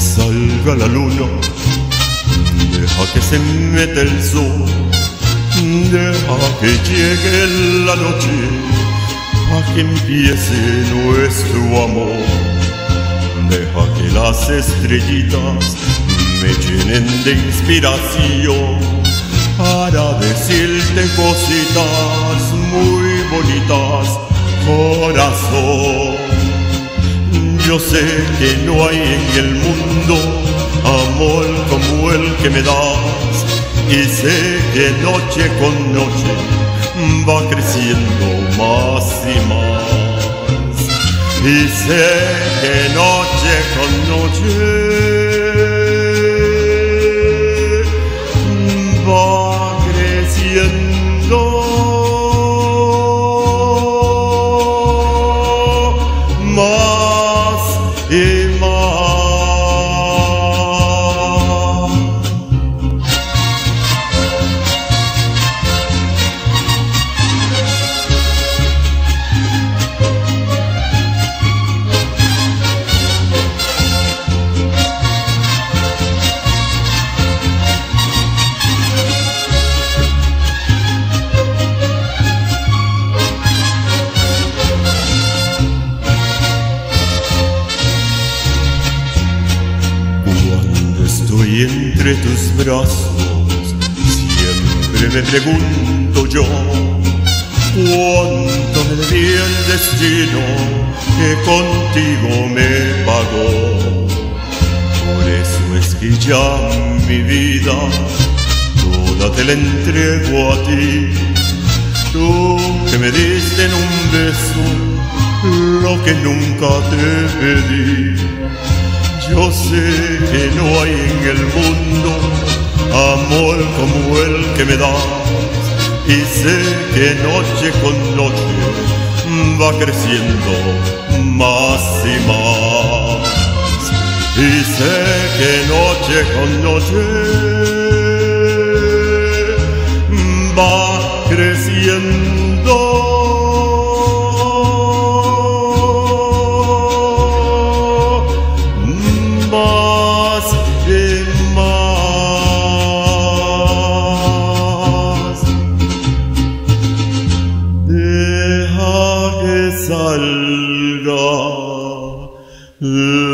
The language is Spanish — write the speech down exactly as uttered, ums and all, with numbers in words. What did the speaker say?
salga la luna, deja que se meta el sol, deja que llegue la noche, pa' que empiece nuestro amor. Deja que las estrellitas me llenen de inspiración para decirte cositas muy bonitas, corazón. Yo sé que no hay en el mundo amor como el que me das, y sé que noche con noche va creciendo más y más, y sé que noche con noche va creciendo más y más. Estoy entre tus brazos, siempre me pregunto yo, cuánto me debía el destino que contigo me pagó. Por eso es que ya mi vida toda te la entrego a ti, tú que me diste en un beso lo que nunca te pedí. Yo sé que no hay en el mundo amor como el que me das, y sé que noche con noche va creciendo más y más, y sé que noche con noche va creciendo más y más. Deja que salga